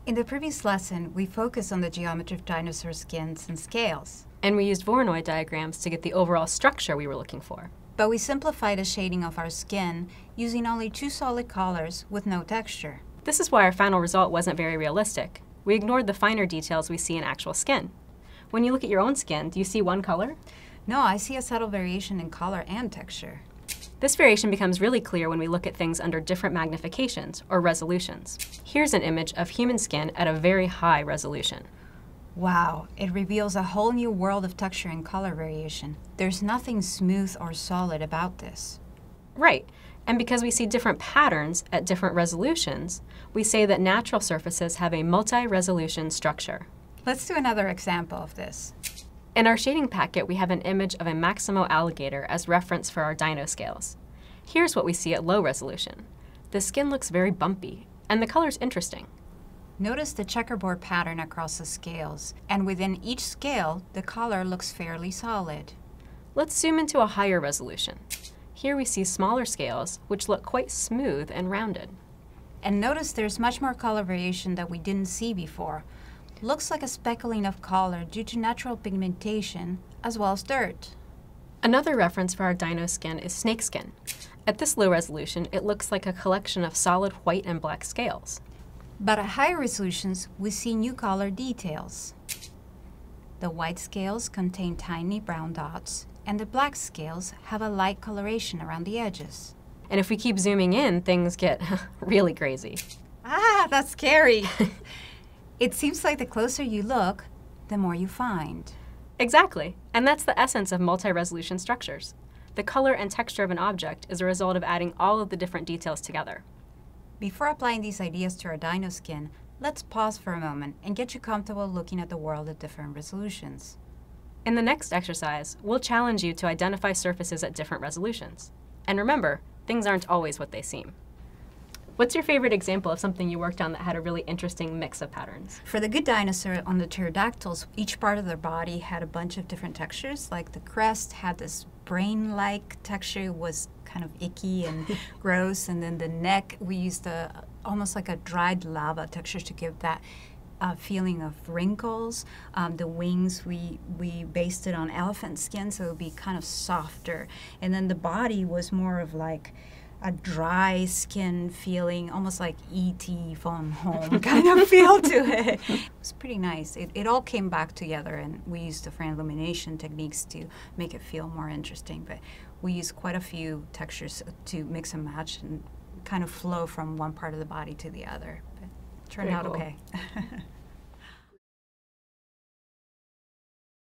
In the previous lesson, we focused on the geometry of dinosaur skins and scales. And we used Voronoi diagrams to get the overall structure we were looking for. But we simplified the shading of our skin using only 2 solid colors with no texture. This is why our final result wasn't very realistic. We ignored the finer details we see in actual skin. When you look at your own skin, do you see one color? No, I see a subtle variation in color and texture. This variation becomes really clear when we look at things under different magnifications, or resolutions. Here's an image of human skin at a very high resolution. Wow, it reveals a whole new world of texture and color variation. There's nothing smooth or solid about this. Right, and because we see different patterns at different resolutions, we say that natural surfaces have a multi-resolution structure. Let's do another example of this. In our shading packet, we have an image of a Maximo alligator as reference for our dino scales. Here's what we see at low resolution. The skin looks very bumpy, and the color's interesting. Notice the checkerboard pattern across the scales, and within each scale, the color looks fairly solid. Let's zoom into a higher resolution. Here we see smaller scales, which look quite smooth and rounded. And notice there's much more color variation that we didn't see before. Looks like a speckling of color due to natural pigmentation, as well as dirt. Another reference for our dino skin is snakeskin. At this low resolution, it looks like a collection of solid white and black scales. But at higher resolutions, we see new color details. The white scales contain tiny brown dots, and the black scales have a light coloration around the edges. And if we keep zooming in, things get really crazy. Ah, that's scary. It seems like the closer you look, the more you find. Exactly, and that's the essence of multi-resolution structures. The color and texture of an object is a result of adding all of the different details together. Before applying these ideas to our dino skin, let's pause for a moment and get you comfortable looking at the world at different resolutions. In the next exercise, we'll challenge you to identify surfaces at different resolutions. And remember, things aren't always what they seem. What's your favorite example of something you worked on that had a really interesting mix of patterns? For the good dinosaur on the pterodactyls, each part of their body had a bunch of different textures. Like the crest had this brain-like texture, it was kind of icky and gross, and then the neck, we used almost like a dried lava texture to give that feeling of wrinkles. The wings, we based it on elephant skin, so it would be kind of softer. And then the body was more of like a dry skin feeling, almost like E.T. Phone Home kind of feel to it. It was pretty nice. It all came back together, and we used different illumination techniques to make it feel more interesting. But we used quite a few textures to mix and match and kind of flow from one part of the body to the other. But it turned out okay.